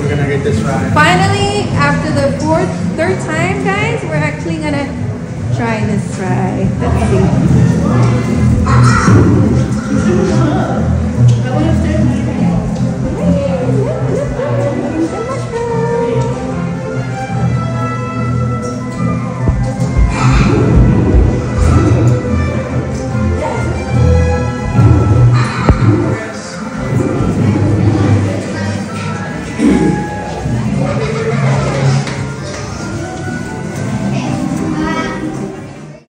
we're gonna get this right. Finally, after the third time, guys, we're actually gonna try this fry. Let's see.